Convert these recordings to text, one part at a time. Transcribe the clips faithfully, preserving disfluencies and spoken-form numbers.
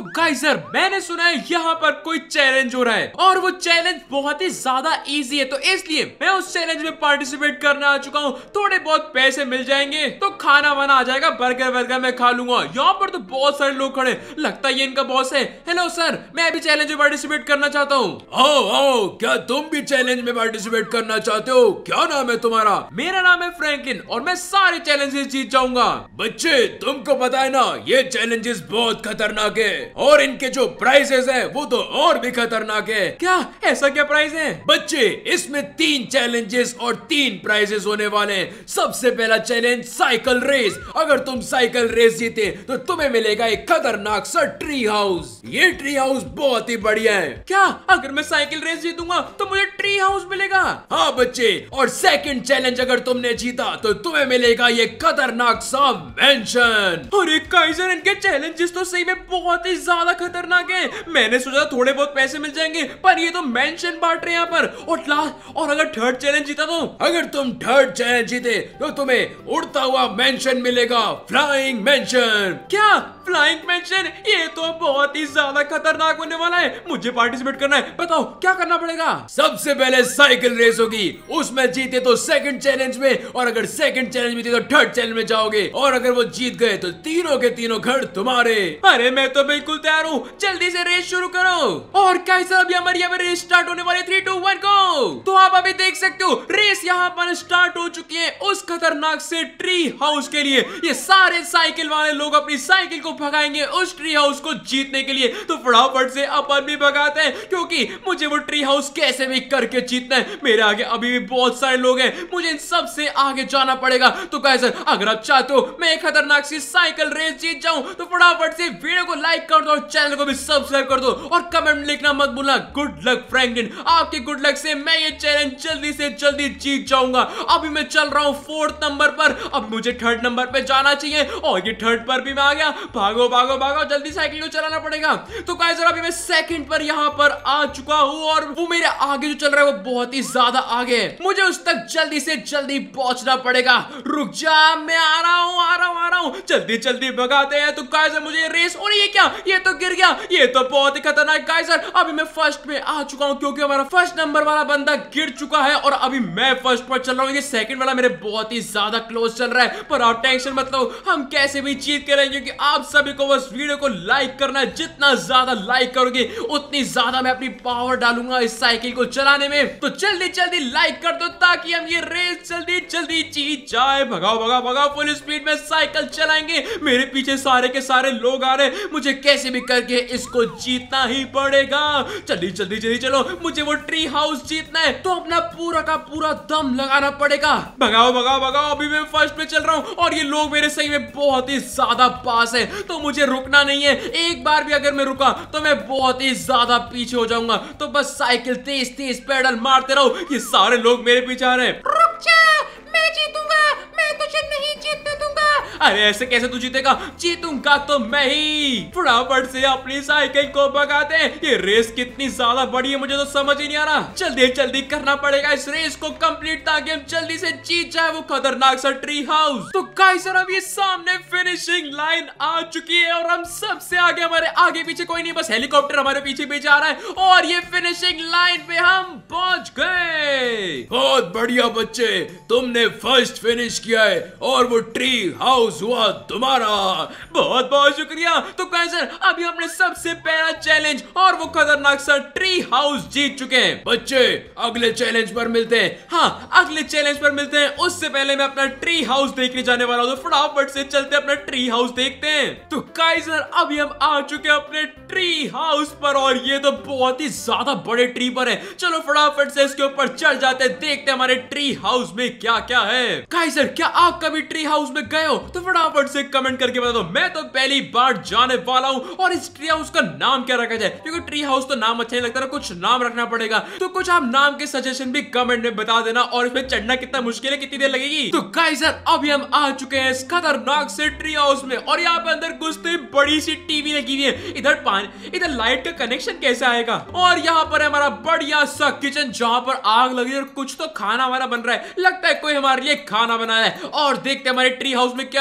Guys यार मैंने सुना है यहाँ पर कोई चैलेंज हो रहा है और वो चैलेंज बहुत ही ज्यादा इजी है, तो इसलिए मैं उस चैलेंज में पार्टिसिपेट करने आ चुका हूँ। थोड़े बहुत पैसे मिल जाएंगे तो खाना वाना आ जाएगा, बर्गर वर्गर मैं खा लूंगा। यहाँ पर तो बहुत सारे लोग खड़े, लगता है ये इनका बॉस है। हेलो सर, मैं भी चैलेंज में पार्टिसिपेट करना चाहता हूँ। आओ आओ, क्या तुम भी चैलेंज में पार्टिसिपेट करना चाहते हो? क्या नाम है तुम्हारा? मेरा नाम है फ्रैंकलिन और मैं सारे चैलेंजेस जीत जाऊंगा। बच्चे तुमको पता है ना, ये चैलेंजेस बहुत खतरनाक है और इनके जो प्राइजेस है वो तो और भी खतरनाक है। क्या ऐसा क्या प्राइज है? बच्चे इसमें तीन चैलेंजेस और तीन प्राइजेस होने वाले हैं। सबसे पहला चैलेंज साइकिल रेस। अगर तुम साइकिल रेस जीते तो तुम्हें मिलेगा एक खतरनाक सा ट्री हाउस। ये ट्री हाउस बहुत ही बढ़िया है। क्या अगर मैं साइकिल रेस जीतूंगा तो मुझे ट्री हाउस मिलेगा? हाँ बच्चे, और सेकंड चैलेंज अगर तुमने जीता तो तुम्हें मिलेगा ये खतरनाक सा मेंशन। अरे काइजर, इनके चैलेंजेस तो सही में बहुत ही ज्यादा खतरनाक है। मैंने सोचा थोड़े बहुत पैसे मिल जाएंगे, पर ये तो मेंशन बांट रहे हैं यहाँ पर। और लास्ट, और अगर थर्ड चैलेंज जीता तो? अगर तुम थर्ड चैलेंज जीते तो तुम्हें उड़ता हुआ मेंशन मिलेगा, फ्लाइंग मेंशन। क्या फ्लाइंग मेंशन? ये तो बहुत ही ज्यादा खतरनाक होने वाला है। मुझे पार्टिसिपेट करना है, बताओ क्या करना पड़ेगा? सबसे पहले साइकिल रेस होगी, उसमें जीते तो सेकंड चैलेंज में, और अगर सेकंड चैलेंज में जीते तो थर्ड चैलेंज में जाओगे, और अगर वो जीत गए तो तीनों के तीनों घर तुम्हारे। अरे मैं तो बिल्कुल तैयार हूँ, जल्दी से रेस शुरू करो। और कैसा अभी हमारी यहाँ पे रेस स्टार्ट होने वाली, थ्री टू वन गो। तो आप अभी देख सकते हो रेस यहाँ पर स्टार्ट हो चुकी है उस खतरनाक से ट्री हाउस के लिए। ये सारे साइकिल वाले लोग अपनी साइकिल को भगाएंगे उस ट्री हाउस को जीतने के लिए। तो फटाफट से अपन भी भगाते हैं, क्योंकि मुझे वो ट्री हाउस कैसे भी करके जीतना है। मेरे आगे अभी भी बहुत सारे लोग हैं, मुझे इन सब से आगे जाना पड़ेगा। तो गाइस अगर आप चाहते हो मैं एक खतरनाक सी साइकिल रेस जीत जाऊं तो फटाफट से वीडियो को लाइक कर दो और चैनल को भी सब्सक्राइब कर दो और कमेंट में लिखना मत भूलना गुड लक फ्रैंकलिन। आपके गुड लक से मैं ये चैलेंज जल्दी से जल्दी जीत जाऊंगा। अभी मैं चल रहा हूं फोर्थ नंबर पर, अब मुझे थर्ड नंबर पे जाना चाहिए और ये थर्ड पर भी मैं आ गया। भागो भागो भागो, जल्दी साइकिल को चलाना पड़ेगा। तो गाइस अभी मैं सेकंड पर यहाँ पर आ चुका हूँ और वो मेरे आगे जो चल रहा है वो बहुत ही ज्यादा आगे है। मुझे उस तक जल्दी से जल्दी पहुंचना पड़ेगा। रुक जा, मैं आ रहा हूँ आ रहा हूँ आ रहा हूँ जल्दी जल्दी भगाते हैं। तो गाइस मुझे रेस, और ये क्या, ये तो गिर गया। ये तो बहुत ही खतरनाक। गाइस अभी मैं फर्स्ट में आ चुका हूँ, क्योंकि हमारा फर्स्ट नंबर वाला बंदा गिर चुका है और अभी मैं फर्स्ट पर चल रहा हूँ। ये सेकंड वाला मेरे बहुत ही ज्यादा क्लोज चल रहा है, पर आप टेंशन मत लो, हम कैसे भी जीत के रहेंगे, क्योंकि आप सभी को बस वीडियो को लाइक करना है। जितना ज्यादा लाइक करोगे उतनी ज्यादा मैं अपनी पावर डालूंगा इस साइकिल को चलाने में। तो जल्दी जल्दी लाइक कर दो ताकि हम ये रेस जल्दी जल्दी जीत जाए। भगाओ भगाओ भगाओ, फुल स्पीड में साइकिल चलाएंगे। मेरे पीछे सारे के सारे लोग आ रहे हैं, मुझे कैसे भी करके इसको जीतना ही पड़ेगा। जल्दी जल्दी जल्दी चलो, मुझे वो ट्री हाउस जीतना है, तो अपना पूरा का पूरा दम लगाना पड़ेगा। भगाओ भगाओ भगाओ, अभी मैं फर्स्ट पे चल रहा हूँ और ये लोग मेरे सही में बहुत ही ज्यादा पास है, तो मुझे रुकना नहीं है। एक बार भी अगर मैं रुका तो मैं बहुत ही ज्यादा पीछे हो जाऊंगा। तो बस साइकिल तेज तेज पेडल मारते रहो। ये सारे लोग मेरे पीछे आ रहे हैं। रुक जा, मैं जीतूंगा, मैं तुझे नहीं जीतने दूंगा। अरे ऐसे कैसे तू जीतेगा? जीतूंगा तो मैं ही। फटाफट से अपनी साइकिल को भगाते हैं। ये रेस कितनी ज्यादा बड़ी है मुझे तो समझ ही नहीं आ रहा। जल्दी जल्दी करना पड़ेगा इस रेस को कंप्लीट, ताकि हम जल्दी से जीत जाए वो खतरनाक सा ट्री हाउस। तो गाइस अब ये सामने फिनिशिंग लाइन आ चुकी है और हम सबसे आगे, हमारे आगे पीछे कोई नहीं, बस हेलीकॉप्टर हमारे पीछे पीछे आ रहा है और ये फिनिशिंग लाइन पे हम पहुंच गए। बहुत बढ़िया बच्चे, तुमने फर्स्ट फिनिश किया है और वो ट्री हाउस हुआ तुम्हारा। बहुत बहुत शुक्रिया। तो गाइस अभी हमने सबसे पहला चैलेंज और वो खतरनाक सा ट्री हाउस जीत चुके हैं। बच्चे अगले चैलेंज पर मिलते हैं। हाँ अगले चैलेंज पर मिलते हैं, उससे पहले मैं अपना ट्री हाउस देखने जाने वाला हूँ। तो फटाफट से चलते अपना ट्री हाउस देखते हैं। तो गाइस अभी हम आ चुके हैं अपने ट्री हाउस पर और ये तो बहुत ही ज्यादा बड़े ट्री पर है। चलो फटाफट से इसके ऊपर चढ़ जाते हैं, देखते हैं हमारे ट्री हाउस में क्या क्या है। गाइस क्या आप कभी ट्री हाउस में गए हो? तो फटाफट से कमेंट करके बता दो। मैं तो पहली बार जाने वाला हूँ। और इस ट्री हाउस का नाम क्या रखा जाए, क्योंकि ट्री हाउस तो नाम अच्छा नहीं लगता ना, कुछ नाम रखना पड़ेगा। तो कुछ आप नाम के सजेशन भी कमेंट में बता देना। और इसमें चढ़ना कितना मुश्किल है, कितनी देर लगेगी। तो गाइस अभी हम आ चुके हैं इस खतरनाक से ट्री हाउस में और यहाँ पे अंदर घुसते बड़ी सी टीवी लगी हुई है। इधर पानी, इधर लाइट का कनेक्शन कैसे आएगा? और यहाँ पर हमारा बढ़िया सा किचन जहाँ पर आग लगी और कुछ तो खाना हमारा बन रहा है। लगता है कोई हमारे लिए खाना बनाया है। और देखते हैं हमारे ट्री हाउस में क्या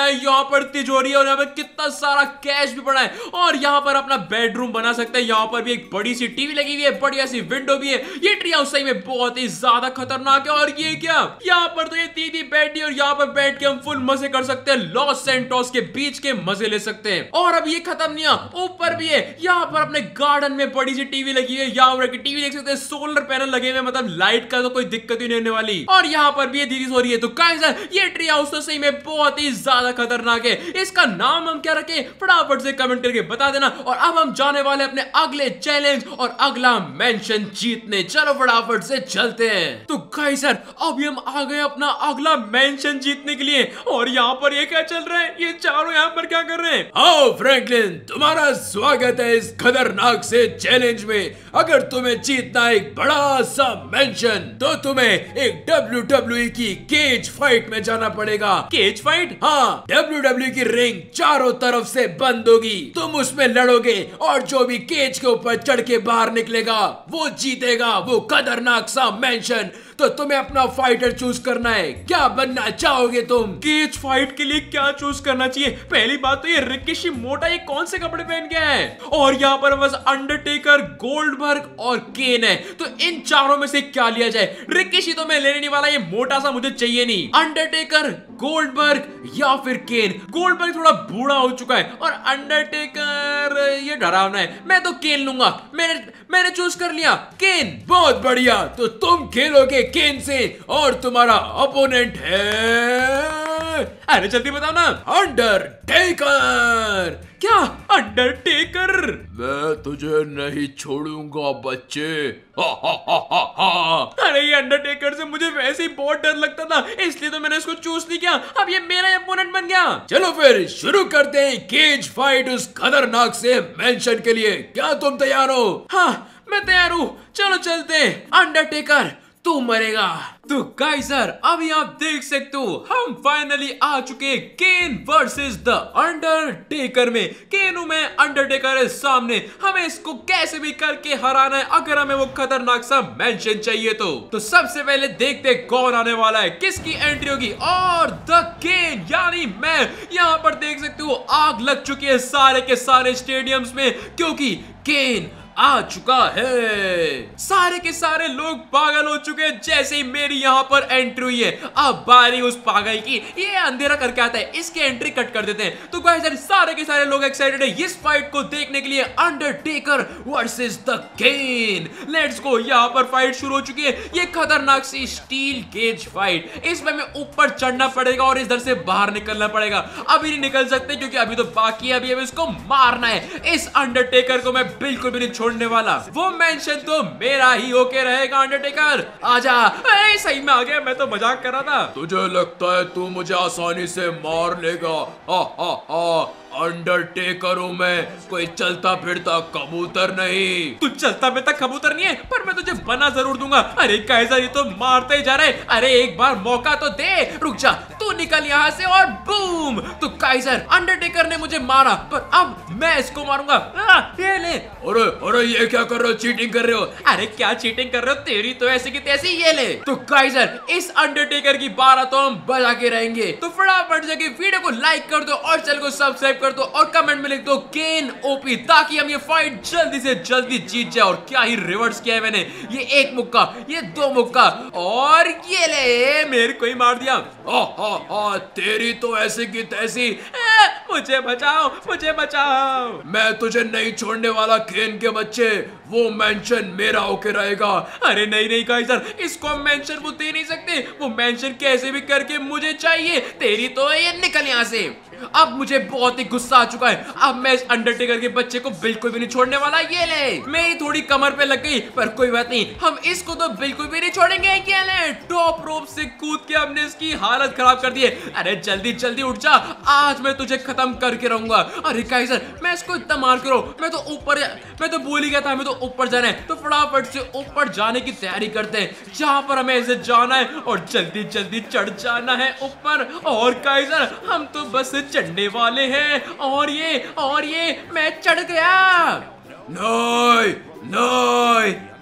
है यहाँ पर तिजोरी है और यहाँ पर कितना सारा कैश भी पड़ा है और यहाँ पर अपना बेडरूम बना सकते हैं। यहाँ पर भी एक बड़ी सी टीवी लगी हुई है, बढ़िया सी विंडो भी है। ये ट्री हाउस सही में बहुत ही ज्यादा खतरनाक है। और ये क्या, यहाँ पर तो ये दीदी बैठी और यहाँ पर बैठ के हम फुल मजे कर सकते हैं, लॉस सेंटोस के बीच के मजे ले सकते हैं। और अब ये खत्म नहीं है, ऊपर भी है, यहाँ पर अपने गार्डन में बड़ी सी टीवी लगी है, यहाँ पर टीवी देख सकते हैं, सोलर पैनल लगे हुए, मतलब लाइट का तो कोई दिक्कत ही नहीं होने वाली। और यहाँ पर भी ये दीदी सो रही है। तो गाइस ये ट्री हाउस तो सही में बहुत ही ज्यादा खतरनाक है। इसका नाम हम क्या रखें, फटाफट से कमेंट करके बता देना। और अब हम जाने वाले अपने अगले चैलेंज और अगला मेंशन जीतने। चलो फटाफट से चलते हैं। तो गाइस सर अभी हम आ गए अपना अगला मेंशन जीतने के लिए। और यहाँ पर ये क्या चल रहा है, ये चारों यहाँ पर क्या कर रहे हैं? आओ फ्रैंकलिन, तुम्हारा स्वागत है इस खतरनाक से चैलेंज में। अगर तुम्हें जीतना एक बड़ा सा मेंशन तो तुम्हें एक डब्ल्यू डब्ल्यू ई की केज फाइट में जाना पड़ेगा। Cage fight? हाँ, डब्ल्यू डब्ल्यू ई की रिंग चारों तरफ से बंद होगी, तुम उसमें लड़ोगे और जो भी केज के ऊपर चढ़ के बाहर निकलेगा वो जीतेगा वो खतरनाक सा मेंशन। तो तुम्हें अपना फाइटर चूज करना है, क्या बनना चाहोगे तुम? केज फाइट के लिए क्या चूज करना चाहिए? पहली बात तो ये रिकी मोटा ये कौन से कपड़े पहन के है? और यहाँ पर बस अंडरटेकर, गोल्डबर्ग और केन है। तो इन चारों में से क्या लिया जाए? रिकी तो मैं लेने नहीं वाला, ये मोटा सा मुझे चाहिए नहीं। अंडरटेकर, गोल्डबर्ग या फिर केन। गोल्डबर्ग थोड़ा बूढ़ा हो चुका है और अंडरटेकर ये डरावना है। मैं तो केन लूंगा, मैंने मैंने चूज कर लिया केन। बहुत बढ़िया, तो तुम खेलोगे केन से और तुम्हारा अपोनेंट है, अरे जल्दी बताओ ना। अंडरटेकर। क्या अंडरटेकर? मैं तुझे नहीं छोड़ूंगा बच्चे। हा हा हा हा हा। अरे ये अंडरटेकर से मुझे वैसे ही बहुत डर लगता था, इसलिए तो मैंने इसको चूज नहीं किया। अब ये मेरा अपोनेंट बन गया। चलो फिर शुरू करते हैं केज फाइट उस खतरनाक से मेंशन के लिए। क्या तुम तैयार हो? हाँ मैं तैयार हूँ, चलो चलते हैं। अंडरटेकर तू मरेगा। तो गाइस सर अभी आप देख सकते हो हम फाइनली आ चुके केन वर्सेस द अंडरटेकर में। केन हूं मैं, अंडरटेकर है सामने। हमें इसको कैसे भी करके हराना है अगर हमें वो खतरनाक सा मेंशन चाहिए तो। तो सबसे पहले देखते कौन आने वाला है, किसकी एंट्री होगी। और द केन यानी मैं। यहाँ पर देख सकते हो आग लग चुकी है सारे के सारे स्टेडियम्स में, क्योंकि केन आ चुका है। सारे के सारे लोग पागल हो चुके हैं जैसे ही मेरी यहाँ पर एंट्री हुई है। अब बारी उस पागल की, ये अंधेरा करके आता है, इसकी एंट्री कट कर देते हैं। तो गाइस सारे के सारे लोग एक्साइटेड है इस फाइट को देखने के लिए, Undertaker versus the Kane. Let's go. यहाँ पर फाइट शुरू हो चुकी है, ये खतरनाक सी स्टील केज फाइट। इसमें हमें ऊपर चढ़ना पड़ेगा और इधर से बाहर निकलना पड़ेगा। अभी नहीं निकल सकते क्योंकि अभी तो बाकी है, अभी हमें इसको मारना है। इस अंडरटेकर को मैं बिल्कुल भी नहीं छोड़ने वाला, वो मेंशन तो मेरा ही होके रहेगा। अंडरटेकर आजा। ए, सही में आ गया, मैं तो मजाक कर रहा था। तुझे लगता है तू मुझे आसानी से मार लेगा? हा हा हा। अंडरटेकर हूं मैं, कोई चलता फिरता कबूतर नहीं। तू चलता फिरता कबूतर नहीं है, पर मैं तुझे बना जरूर दूंगा। अरे कैसा, ये तो मारते ही जा रहे। अरे एक बार मौका तो दे। रुक जा, तू निकल यहाँ से और बूम। तो काइजर अंडरटेकर ने मुझे मारा, पर अब मैं इसको मारूंगा। आ, ये ले। अरे अरे ये क्या कर रहे हो, चीटिंग कर रहे हो? अरे क्या चीटिंग कर रहे हो, तेरी तो ऐसी की तैसी। ये ले। तो काइजर इस अंडरटेकर की बारह तो हम बजा के रहेंगे। तो फटाफट से वीडियो को लाइक कर दो और चैनल को सब्सक्राइब कर दो और कमेंट में लिख दो केन ओपी, ताकि हम ये फाइट जल्दी से जल्दी जीत जाए। और क्या ही रिवर्स किया है मैंने, ये एक मुक्का, ये दो मुक्का और ये ले, मेरे को ही मार दिया। हा हा हा, तेरी तो ऐसी की तैसी। आ, मुझे बचाओ, मुझे बचाओ। मैं तुझे नहीं छोड़ने वाला केन के बच्चे, वो मेंशन मेरा होके रहेगा। अरे नहीं नहीं गाइस, इसको हम मेंशन वो दे नहीं सकते। वो मेंशन कैसे भी करके मुझे चाहिए। तेरी तो ये निकल यहाँ से। अब मुझे बहुत ही गुस्सा आ चुका है। अब मैं इस अंडरटेकर के बच्चे को बिल्कुल भी नहीं छोड़ने वाला। ये ले, मेरी थोड़ी कमर पे लग गई, पर कोई बात नहीं, हम इसको तो बिल्कुल भी नहीं छोड़ेंगे। ये ले, टॉप रोप से कूद के हमने इसकी हालत खराब कर दी है। अरे जल्दी जल्दी उठ जा, आज मैं तुझे खत्म करके रहूंगा। अरे काइजर, मैं इसको इतना मार करो, मैं तो ऊपर, मैं तो भूल ही गया था हमें तो ऊपर जाना है। तो फटाफट से ऊपर जाने की तैयारी करते हैं, जहां पर हमें ऐसे जाना है और जल्दी जल्दी चढ़ जाना है ऊपर। और काइजर हम तो बस चढ़ने वाले हैं। और ये और ये मैं चढ़ गया। नहीं नहीं।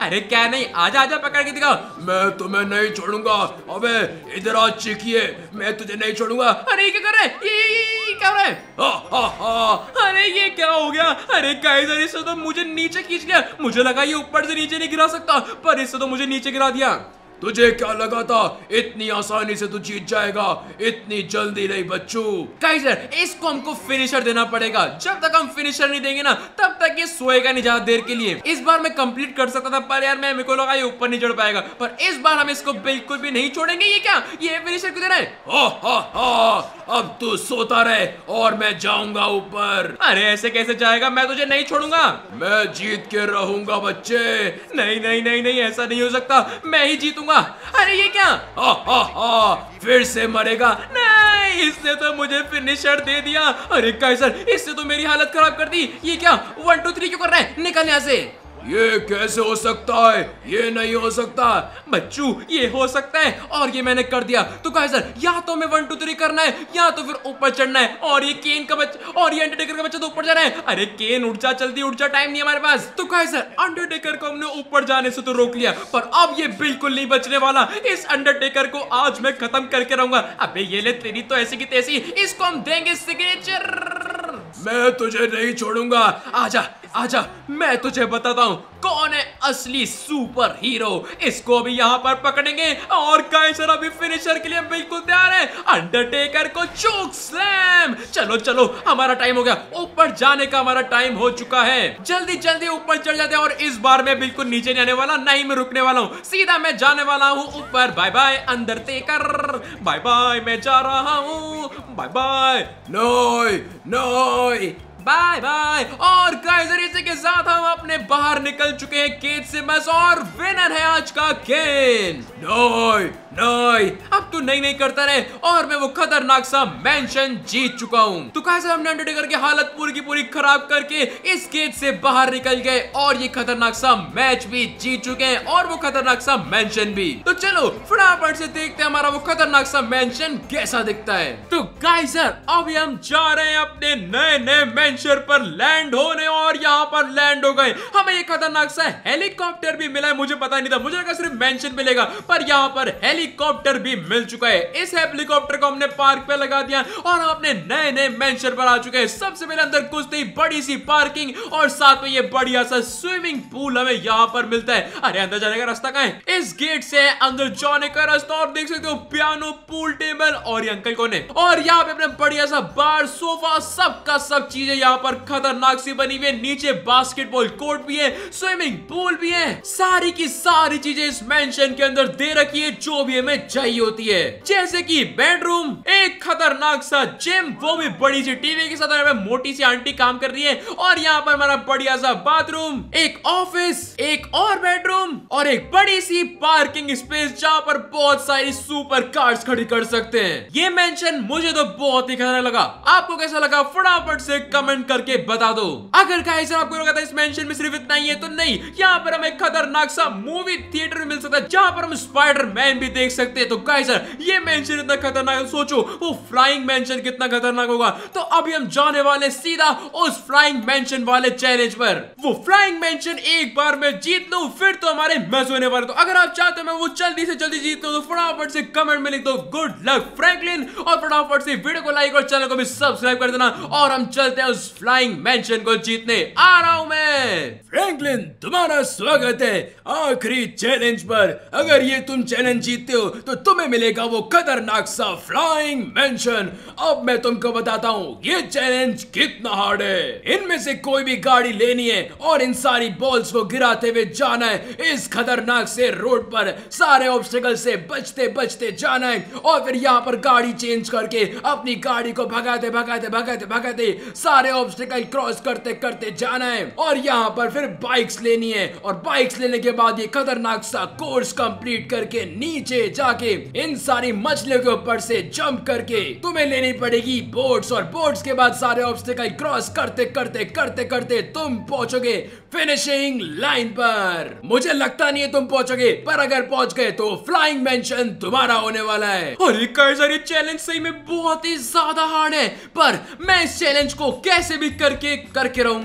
अरे क्या नहीं, आजा आजा पकड़ के दिखाओ। मैं तुम्हें नहीं छोड़ूंगा। अबे इधर आ चिकिए, मैं तुझे नहीं छोड़ूंगा। अरे ये क्या कर रहा है? ये, ये, ये, ये क्या हो रहा है? हा, हा, हा। अरे ये क्या हो गया? अरे काइजर इससे तो मुझे नीचे खींच लिया। मुझे लगा ये ऊपर से नीचे नहीं गिरा सकता, पर इससे तो मुझे नीचे गिरा दिया। तुझे क्या लगा था इतनी आसानी से तू जीत जाएगा? इतनी जल्दी नहीं बच्चू। काइजर इसको हमको फिनिशर देना पड़ेगा। जब तक हम फिनिशर नहीं देंगे ना तब तक ये सोएगा नहीं ज्यादा देर के लिए। इस बार मैं कंप्लीट कर सकता था, पर यार मैं मेरे को लगा ये ऊपर नहीं चढ़ पाएगा, पर इस बार हम इसको बिल्कुल भी नहीं छोड़ेंगे। ये क्या, ये फिनिशर क्यों दे रहा है? हा, हा, हा। अब तू सोता रहे और मैं जाऊंगा ऊपर। अरे ऐसे कैसे जाएगा? मैं तुझे नहीं छोड़ूंगा। मैं जीत के रहूंगा बच्चे। नहीं नहीं नहीं नहीं, ऐसा नहीं हो सकता, मैं ही जीतूंगा। अरे ये क्या? हा, हा, हा। फिर से मरेगा? नहीं, इसने तो मुझे फिनिशर दे दिया। अरे काइजर इससे तो मेरी हालत खराब कर दी। ये क्या वन टू थ्री क्यों कर रहा है? निकल यहाँ से। ये कैसे हो सकता है? ये नहीं हो सकता बच्चू, ये हो सकता है और ये मैंने कर दिया। तो काइजर या तो हमें वन टू थ्री करना है या तो फिर ऊपर चढ़ना है। और ये केन का बच्चा और ये अंडरटेकर का बच्चा तो ऊपर जा रहा है। अरे केन उठ जा, जल्दी उठ जा, टाइम नहीं हमारे पास। तो काइजर अंडरटेकर को हमने ऊपर जाने से तो रोक लिया, पर अब ये बिल्कुल नहीं बचने वाला। इस अंडरटेकर को आज मैं खत्म करके रहूंगा। अबे ये ले, तेरी तो ऐसी की तैसी। इसको हम देंगे सिग्नेचर। मैं तुझे नहीं छोड़ूंगा। आजा आजा, मैं तुझे बताता हूँ कौन है असली सुपर हीरो। इसको भी यहाँ पर पकड़ेंगे और काइजर अभी फिनिशर के लिए बिल्कुल तैयार है। अंडरटेकर को चोक स्लैम। चलो चलो, हमारा टाइम हो गया, ऊपर जाने का हमारा टाइम हो चुका है। जल्दी जल्दी ऊपर चढ़ जाते हैं और इस बार मैं बिल्कुल नीचे नहीं आने वाला, नहीं मैं रुकने वाला हूँ, सीधा मैं जाने वाला हूँ ऊपर। Bye bye Undertaker, bye bye, मैं जा रहा हूँ, बाय बाय। नहीं नहीं, बाय बाय। और काइजर इसी के साथ हम अपने बाहर निकल चुके हैं केज से बस, और विनर है आज का केन। नहीं नहीं, अब तू नहीं नहीं करता रहे और मैं वो खतरनाक सा मेंशन जीत चुका हूँ। तो कैसे हमने अंडरटेकर की हालत पूरी की पूरी खराब करके इस केज से बाहर निकल गए और ये खतरनाक सा मैच भी जीत चुके हैं और वो खतरनाक सा मेंशन भी। तो चलो फटाफट से देखते हैं हमारा वो खतरनाक सा मेंशन कैसा दिखता है। तो काइजर अभी हम जा रहे हैं अपने नए नए मेंशन पर लैंड होने, और यहाँ पर लैंड हो गए। हमें ये खतरनाक सा हेलीकॉप्टर भी मिला है, मुझे पता नहीं था, मुझे लगा सिर्फ मेंशन मिलेगा, पर यहाँ पर हेलीकॉप्टर भी मिल चुका है। इस हेलीकॉप्टर को हमने पार्क पे लगा दिया और हम अपने नए नए मेंशन पर आ चुके हैं। सबसे पहले अंदर घुसते ही बड़ी सी पार्किंग और साथ में ये बढ़िया सा स्विमिंग पूल हमें यहाँ पर मिलता है। अरे अंदर जाने का रास्ता कहाँ है? इस गेट से अंदर जाने का रास्ता, और देख सकते हो पियानो, पूल टेबल, और ये अंकल कौन है? और यहाँ पे अपने बढ़िया सा बार, सोफा, सब का सब चीजें यहाँ पर खतरनाक सी बनी हुई है। नीचे बास्केटबॉल कोर्ट भी है, स्विमिंग पूल भी है, सारी की सारी चीजें इस मेंशन के अंदर दे रखी है जो भी हमें चाहिए होती है। जैसे कि बेडरूम, एक खतरनाक सा जिम, वो भी बड़ी सी टीवी के साथ, हमें मोटी सी आंटी काम कर रही है, और यहाँ पर हमारा बढ़िया सा बाथरूम, एक ऑफिस, एक और बेडरूम, और एक बड़ी सी पार्किंग स्पेस जहाँ पर बहुत सारी सुपर कार्स खड़ी कर सकते हैं। ये मेंशन मुझे तो बहुत ही खतरनाक लगा। आपको कैसा लगा फटाफट से कमेंट करके बता दो। अगर गाइस आपको लगा था इस मेंशन में सिर्फ इतना ही है, तो नहीं, यहाँ पर हमें खतरनाक सा मूवी थिएटर भी मिल सकता है जहाँ पर हम स्पाइडरमैन भी देख सकते हैं। तो गाइस ये मेंशन इतना खतरनाक है, सोचो वो फ्लाइंग मेंशन कितना खतरनाक होगा। तो अभी हम जाने वाले सीधा उस फ्लाइंग मेंशन वाले चैलेंज पर। वो फ्लाइंग मेंशन एक बार मैं जीत लूं फिर तो हमारे मैच होने वाले। तो अगर आप चाहते हो मैं वो जल्दी से जल्दी जीत लूं तो फटाफट से कमेंट में लिख दो गुड लक फ्रैंकलिन, और फटाफट से वीडियो को लाइक और चैनल को भी सब्सक्राइब कर देना, और हम चलते हैं उस फ्लाइंग मेंशन को जीतने। आ रहा हूं मैं। फ्रैंकलिन, तुम्हारा स्वागत है आखिरी चैलेंज पर। अगर ये तुम चैलेंज जीतते हो तो तुम्हें मिलेगा वो खतरनाक सा फ्लाइंग मेंशन। अब मैं तुमको बताता हूँ ये चैलेंज कितना हार्ड है। इनमें से कोई भी गाड़ी लेनी है और इन सारी बॉल्स को गिराते हुए जाना है इस खतरनाक से रोड पर, सारे ऑब्स्टिकल से बचते बचते जाना है, और फिर यहाँ पर गाड़ी चेंज करके अपनी गाड़ी को भगाते भगाते भगाते भगाते सारे ऑब्स्टिकल क्रॉस करते करते जाना है। और यहाँ पर फिर बाइक्स लेनी है, और बाइक्स लेने के बाद ये खतरनाक सा कोर्स कंप्लीट करके नीचे जाके इन सारी मछलियों के ऊपर से जंप करके तुम्हें लेनी पड़ेगी बोट्स, और बोट्स के बाद सारे ऑब्स्टिकल क्रॉस करते करते करते करते तुम पहुंचोगे फिनिशिंग लाइन पर। मुझे लगता नहीं है तुम पहुंचोगे, पर अगर पहुंच गए तो फ्लाइंग मेंशन तुम्हारा होने वाला है। अरे काइजर ये चैलेंज सही में बहुत ही ज्यादा हार्ड है, पर मैं इस चैलेंज को कैसे भी करके करके रहूंगा।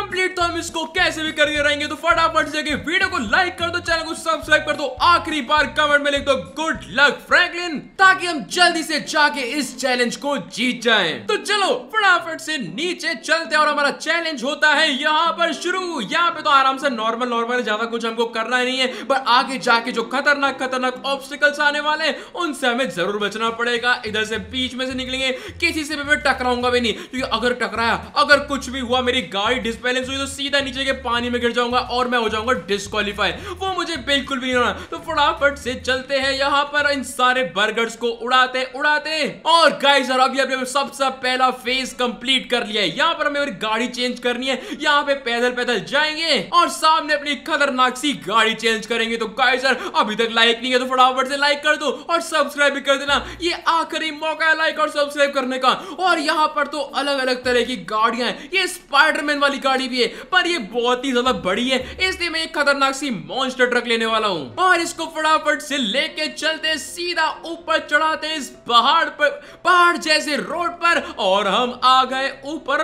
कंप्लीट तो हम इसको कैसे भी करके रहेंगे। तो फटाफट से वीडियो को लाइक कर दो, चैनल को सब्सक्राइब कर दो, आखिरी बार कमेंट में लिख दो गुड लक फ्रैंकलिन, ताकि हम जल्दी से जाके इस चैलेंज को जीत जाएं। तो चलो फटाफट से नीचे चलते हैं और हमारा चैलेंज होता है यहाँ पर शुरू। यहाँ पे तो आराम से नॉर्मल नॉर्मल ज्यादा कुछ हमको करना नहीं है, पर आगे जाके जो खतरनाक खतरनाक ऑब्स्टिकल्स आने वाले हैं उनसे हमें जरूर बचना पड़ेगा। इधर से बीच में से निकलेंगे, किसी से भी मैं टकराऊंगा भी नहीं, क्योंकि अगर टकराया, अगर कुछ भी हुआ, मेरी गाड़ी डिसबैलेंस हुई तो सीधा नीचे के पानी में गिर जाऊंगा और मैं हो जाऊंगा डिस्क्वालीफाई। वो मुझे बिल्कुल भी नहीं होना। तो फटाफट से चलते हैं यहाँ पर इन सारे बर्गर्स को उड़ाते उड़ाते। और गाइस अभी अभी सबसे पहला फेज कंप्लीट कर लिया है। यहाँ पर हमें मेरी गाड़ी चेंज करनी है। यहाँ पे पैदल पैदल जाएंगे और सामने अपनी खतरनाक सी गाड़ी चेंज करेंगे। तो गाइस अभी तक लाइक नहीं है तो फटाफट से लाइक कर दो और सब्सक्राइब भी कर देना। ये आखिरी मौका है लाइक और सब्सक्राइब करने का। और यहाँ पर तो अलग अलग तरह की गाड़ियां हैं। ये स्पाइडरमैन वाली गाड़ी भी है, पर ये बहुत ही ज्यादा बड़ी है, इसलिए मैं एक खतरनाक सी मॉन्स्टर ट्रक लेने वाला हूँ। और इसको फटाफट से लेके चलते सीधा ऊपर चढ़ाते इस पहाड़ पर, पहाड़ जैसे रोड पर, और हम आ गए ऊपर।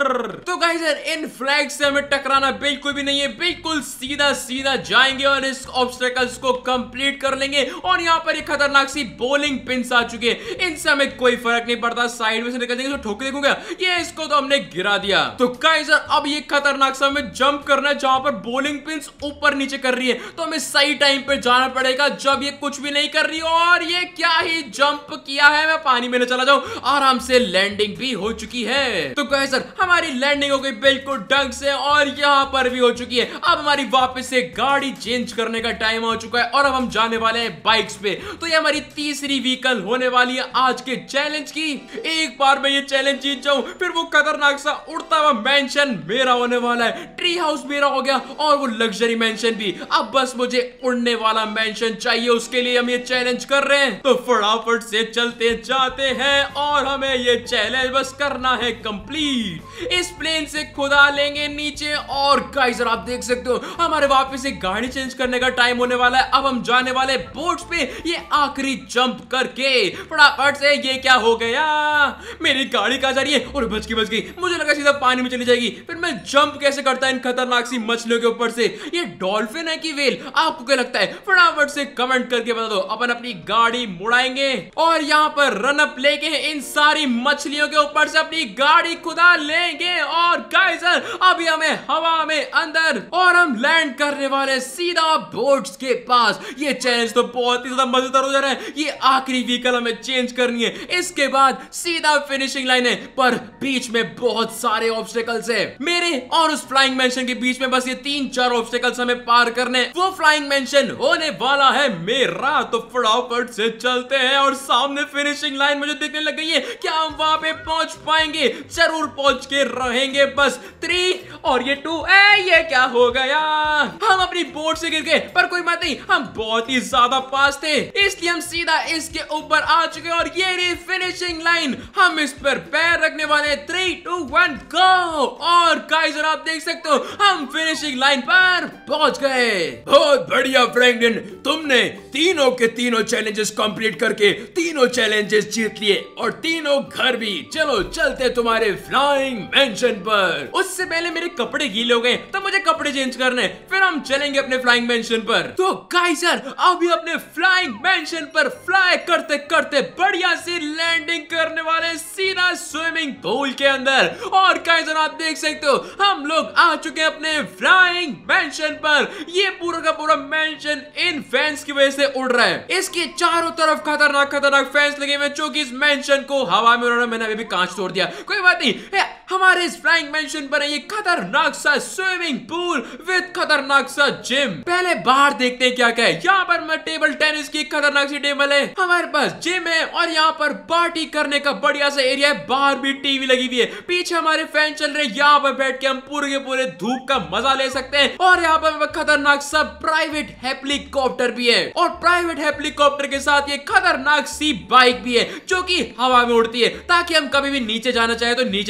तो गाइस इन फ्लैग से हमें टकराना बिल्कुल भी नहीं है, बिल्कुल सीधा सीधा जाएंगे और इस ऑब्स्टेकल्स को कंप्लीट कर लेंगे। और यहाँ पर एक खतरनाक सी बोलिंग पिन्स आ चुके हैं, इनसे हमें कोई फर्क नहीं पड़ता, साइड में से निकल जाएंगे तो ठोक देखूंगा। ये इसको तो हमने गिरा दिया। तो गाइस अब ये खतरनाक सा हमें जंप करना है, जहां पर बोलिंग पिन्स ऊपर नीचे कर रही है। तो हमें सही टाइम पे जाना पड़ेगा जब ये कुछ भी नहीं कर रही। और ये क्या ही जंप किया है, मैं पानी में न चला जाऊं। आराम से लैंडिंग भी हो चुकी है। तो गाइस हमारी लैंडिंग हो गई बिल्कुल ढंग से और यहाँ पर भी हो चुकी है। अब हमारी वापस से गाड़ी चेंज करने का टाइम हो चुका है और अब हम जाने वाले हैं बाइक्स पे। तो ये हमारी तीसरी व्हीकल होने वाली है आज के चैलेंज की। एक बार मैं ये चैलेंज जीत जाऊं, फिर वो खतरनाक सा उड़ता हुआ मेंशन मेरा होने वाला है, ट्री हाउस मेरा हो गया और वो लग्जरी मेंशन भी। अब बस मुझे उड़ने वाला मेंशन चाहिए, उसके लिए हम ये चैलेंज कर रहे हैं। तो फटाफट से चलते जाते हैं और हमें ये चैलेंज बस करना है कंप्लीट। इस प्लेन से खुदा लेंगे नीचे। और गाइस आप देख सकते हो हमारे वापस से गाड़ी चेंज करने का टाइम होने वाला है। अब हम जाने वाले बोट्स पे, ये आखिरी जंप करके। फटाफट से ये क्या हो गया, मेरी गाड़ी कहां जा रही है? और बच गई बच गई, मुझे लगा सीधा पानी में चली जाएगी। फिर मैं जंप कैसे करता इन खतरनाक सी मछलियों के ऊपर से? ये डॉल्फिन है कि वेल, आपको क्या लगता है? फटाफट से कमेंट करके बता दो। अपन अपनी गाड़ी मुड़ाएंगे और यहाँ पर रन अप लेके इन सारी मछलियों के ऊपर से अपनी गाड़ी खुदा लेंगे। और गाइस अभी हमें हवा में अंदर और हम लैंड करने वाले सीधा बोट्स के पास। ये चैलेंज तो बहुत ही ज्यादा मजेदार हो जा रहा है। ये आखिरी व्हीकल हमें चेंज करनी है, इसके बाद सीधा फिनिशिंग लाइन है। पर बीच में बहुत सारे ऑब्स्टेकल्स है, मेरे और उस फ्लाइंग मेंशन के बीच में बस ये तीन चार ऑब्स्टेकल्स हमें पार करने। वो फ्लाइंग मेंशन होने वाला है मेरा। तो फटाफट से चलते हैं और सामने फिनिशिंग लाइन मुझे दिखने लग गई है। क्या हम वहां पे पहुंच पाएंगे? जरूर पहुंच के रहेंगे। बस थ्री और ये टू। ए ये क्या हो गया? हम अपनी बोट से गिर गए, पर कोई बात नहीं, हम बहुत ही ज्यादा पास थे, इसलिए हम सीधा इसके ऊपर आ चुके। और ये रही फिनिशिंग लाइन, हम इस पर पैर रखने वाले। Three two one go. और गाइस आप देख सकते हो हम फिनिशिंग लाइन पर पहुंच गए। बहुत बढ़िया फ्रैंकलिन, तुमने तीनों के तीनों चैलेंजेस कंप्लीट करके तीनों चैलेंजेस जीत लिए और तीनों घर भी। चलो चलते तुम्हारे फ्लाइंग मेंशन पर। उससे पहले मेरे कपड़े गीले हो गए तो मुझे कपड़े चेंज करने, फिर हम चलेंगे अपने फ्लाइंग मेंशन पर। तो गाइस अभी अपने फ्लाइंग मेंशन पर फ्लाई करते करते बढ़िया सी लैंडिंग करने वाले सीधा स्विमिंग पूल के अंदर। और गाइस आप देख सकते हो हम लोग आ चुके हैं अपने फ्लाइंग मेंशन पर। ये पूरा का पूरा मेंशन इन फैंस की वजह से उड़ रहा है। इसके चारों तरफ खतरनाक खतरनाक फैंस लगे हुए, जो कि इस मेंशन को हवा में उड़ाना। मैंने अभी भी कांच तोड़ दिया, कोई बात नहीं। हमारे इस फ्लाइंग मेंशन पर है ये खतरनाक सा स्विमिंग पूल विद खतरनाक सा जिम। पहले बाहर देखते हैं क्या क्या है। यहाँ पर मैं टेबल टेनिस की खतरनाक सी टेबल है, हमारे पास जिम है और यहाँ पर पार्टी करने का बढ़िया सा एरिया है। बाहर भी टीवी लगी हुई है, पीछे हमारे फैन चल रहे हैं। यहाँ पर बैठ के हम पूरे के पूरे धूप का मजा ले सकते हैं। और यहाँ पर खतरनाक सा प्राइवेट हेलीकॉप्टर भी है और प्राइवेट हेलीकॉप्टर के साथ ये खतरनाक सी बाइक भी है जो कि हवा में उड़ती है, ताकि हम कभी भी नीचे जाना चाहे तो नीचे जा सकते हैं।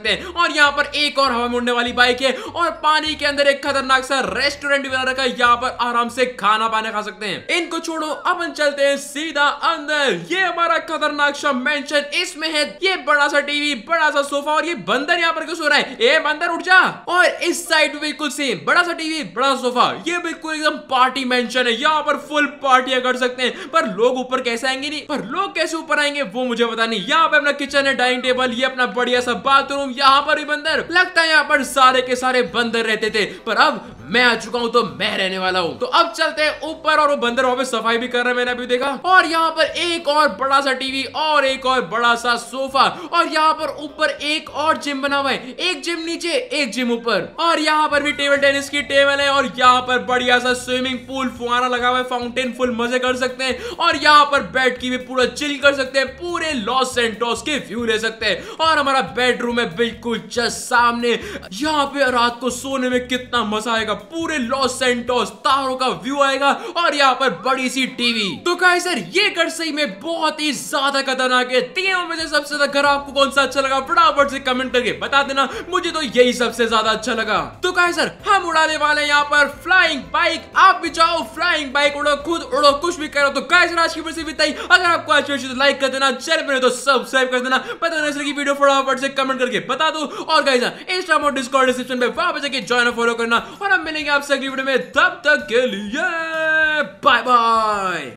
सकते हैं। और यहाँ पर एक और हवा में उड़ने वाली बाइक है और पानी के अंदर एक खतरनाक सा रेस्टोरेंट भी बना रखा है, यहाँ पर आराम से खाना पाना खा सकते हैं। इनको छोड़ो, अपन चलते हैं सीधा अंदर। ये हमारा खतरनाक सा मेंशन, इसमें है ये बड़ा सा टीवी, बड़ा सा सोफा और ये बंदर यहाँ पर क्यों सो रहा है? ए बंदर उठ जा। और इस साइड में बिल्कुल सेम, बड़ा सा टीवी, बड़ा सा सोफा, ये बिल्कुल एकदम पार्टी मेंशन है, यहाँ पर फुल पार्टियां कर सकते हैं। पर लोग ऊपर कैसे आएंगे? नहीं, पर लोग कैसे ऊपर आएंगे वो मुझे पता नहीं। यहाँ पे अपना किचन है, डाइनिंग टेबल, ये अपना बढ़िया सा बाथरूम, यहाँ पर भी बंदर। लगता है यहाँ पर सारे के सारे बंदर रहते थे, पर अब मैं आ चुका हूँ तो मैं रहने वाला हूँ। तो अब चलते हैं ऊपर और वो बंदर वहां पे सफाई भी कर रहे हैं, मैंने अभी देखा। और यहाँ पर एक और बड़ा सा टीवी और एक और बड़ा सा सोफा और यहाँ पर ऊपर एक और जिम बना हुआ है, एक जिम नीचे एक जिम ऊपर। और यहाँ पर भी टेबल टेनिस की टेबल है और यहाँ पर बढ़िया सा स्विमिंग पूल, फुहारा लगा हुआ है, फाउंटेन, फुल मजे कर सकते हैं। और यहाँ पर बैठ के भी पूरा चिल कर सकते हैं, पूरे लॉस सेंटोस के व्यू ले सकते हैं। और हमारा बेडरूम है बिल्कुल जस्ट सामने, यहाँ पे रात को सोने में कितना मजा आएगा, पूरे लॉस सेंटोस तारों का व्यू आएगा और यहाँ पर बड़ी सी टीवी। तो गाइस सर ये घर सही में बहुत ही ज्यादा खतरनाक है। तीनों में से सबसे ज्यादा घर आपको कौन सा अच्छा लगा फटाफट से कमेंट करके बता देना, मुझे तो यही सबसे ज्यादा अच्छा लगा। तो गाइस सर हम उड़ाने वाले हैं यहाँ पर फ्लाइंग बाइक, आप भी चाहो फ्लाइंग बाइक उड़ो, खुद उड़ो, कुछ भी करो। तो गाइस आज की वीडियो से अगर आपको अच्छी अच्छी तो लाइक कर देना, चैनल पर तो सब्सक्राइब कर देना, पता नहीं की वीडियो फटाफट से कमेंट करके बता दो। और गाइस इंस्टाग्राम और डिस्कॉर्ड डिस्क्रिप्शन में वहां पर जाके ज्वाइन और फॉलो करना और हम मिलेंगे आपसे अगली वीडियो में, तब तक के लिए बाय बाय।